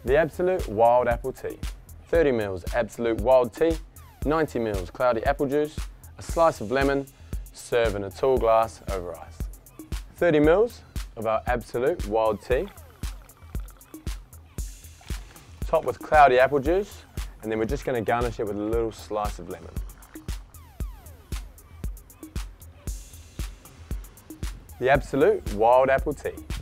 The Absolute Wild Apple Tea. 30 ml Absolute Wild Tea, 90 ml cloudy apple juice, a slice of lemon, serve in a tall glass over ice. 30 ml of our Absolute Wild Tea. Top with cloudy apple juice, and then we're just going to garnish it with a little slice of lemon. The Absolute Wild Apple Tea.